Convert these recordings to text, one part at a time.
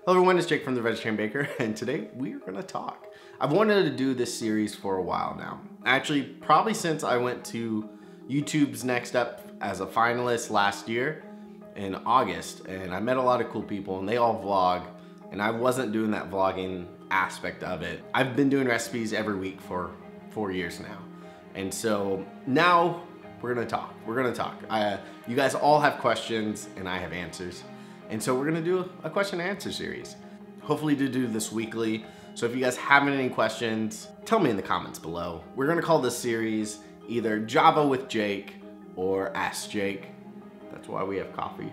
Hello everyone, it's Jake from The Vegetarian Baker, and today we are gonna talk. I've wanted to do this series for a while now. Actually, probably since I went to YouTube's Next Up as a finalist last year in August, and I met a lot of cool people and they all vlog, and I wasn't doing that vlogging aspect of it. I've been doing recipes every week for 4 years now. And so now we're gonna talk. You guys all have questions and I have answers. And so we're gonna do a question and answer series. Hopefully to do this weekly. So if you guys have any questions, tell me in the comments below. We're gonna call this series either Java with Jake or Ask Jake. That's why we have coffee.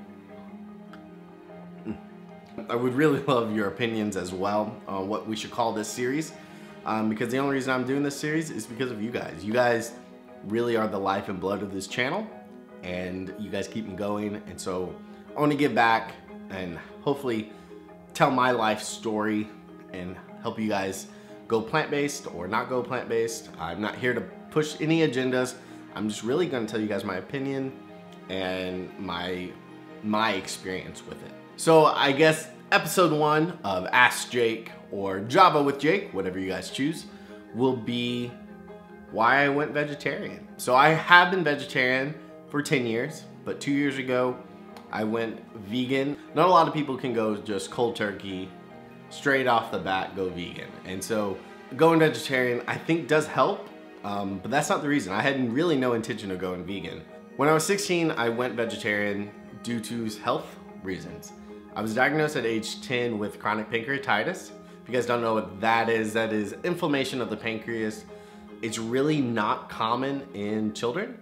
I would really love your opinions as well on what we should call this series. Because the only reason I'm doing this series is because of you guys. You guys really are the life and blood of this channel, and you guys keep me going. And so I want to give back and hopefully tell my life story and help you guys go plant-based or not go plant-based. I'm not here to push any agendas. I'm just really going to tell you guys my opinion and my experience with it. So I guess episode 1 of Ask Jake or Java with Jake, whatever you guys choose, will be why I went vegetarian. So I have been vegetarian for 10 years, but 2 years ago I went vegan. Not a lot of people can go just cold turkey, straight off the bat go vegan. And so going vegetarian I think does help, but that's not the reason. I had really no intention of going vegan. When I was 16, I went vegetarian due to health reasons. I was diagnosed at age 10 with chronic pancreatitis. If you guys don't know what that is inflammation of the pancreas. It's really not common in children.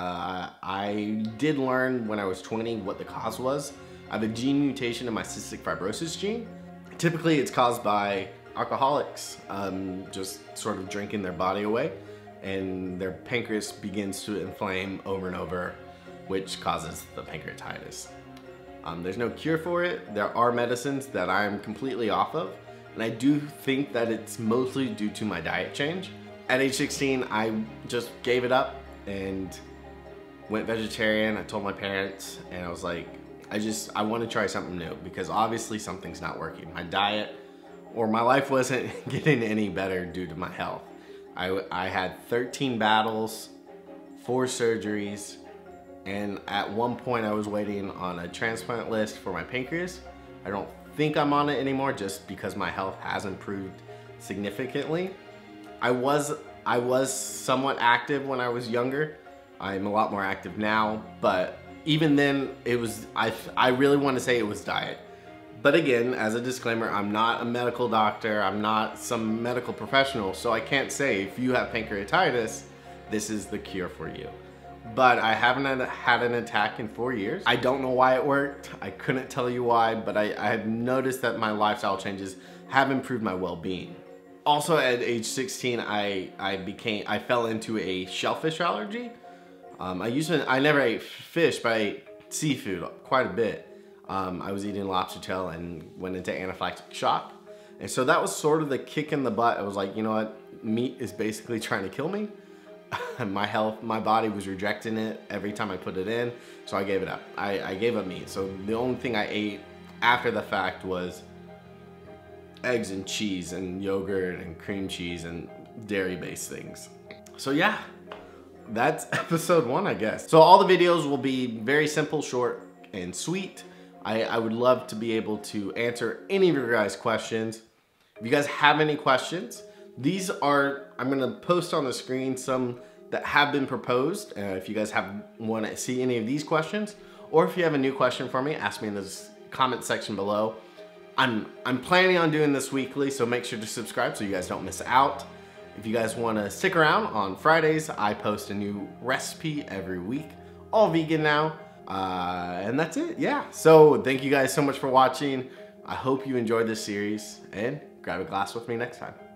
I did learn when I was 20 what the cause was. I have a gene mutation in my cystic fibrosis gene. Typically it's caused by alcoholics, just sort of drinking their body away, and their pancreas begins to inflame over and over, which causes the pancreatitis. There's no cure for it. There are medicines that I'm completely off of, and I do think that it's mostly due to my diet change. At age 16, I just gave it up and went vegetarian. I told my parents, and I was like, I want to try something new, because obviously something's not working. My diet or my life wasn't getting any better due to my health. I had 13 battles, 4 surgeries, and at one point I was waiting on a transplant list for my pancreas. I don't think I'm on it anymore just because my health has improved significantly. I was somewhat active when I was younger. I'm a lot more active now, but even then I really want to say it was diet. But again, as a disclaimer, I'm not a medical doctor, I'm not some medical professional, so I can't say if you have pancreatitis, this is the cure for you. But I haven't had an attack in 4 years. I don't know why it worked. I couldn't tell you why, but I have noticed that my lifestyle changes have improved my well-being. Also at age 16, I fell into a shellfish allergy. I never ate fish, but I ate seafood quite a bit. I was eating lobster tail and went into anaphylactic shock. And so that was sort of the kick in the butt. I was like, you know what? Meat is basically trying to kill me. My body was rejecting it every time I put it in, so I gave it up. I gave up meat. So the only thing I ate after the fact was eggs and cheese and yogurt and cream cheese and dairy-based things. So yeah, that's episode 1, I guess. So all the videos will be very simple, short, and sweet. I would love to be able to answer any of your guys' questions. If you guys have any questions, I'm gonna post on the screen some that have been proposed. If you guys want to see any of these questions, or if you have a new question for me, ask me in the comment section below. I'm planning on doing this weekly, so make sure to subscribe so you guys don't miss out. If you guys want to stick around, on Fridays I post a new recipe every week, all vegan now, and that's it. Yeah, so thank you guys so much for watching. I hope you enjoyed this series, and grab a glass with me next time.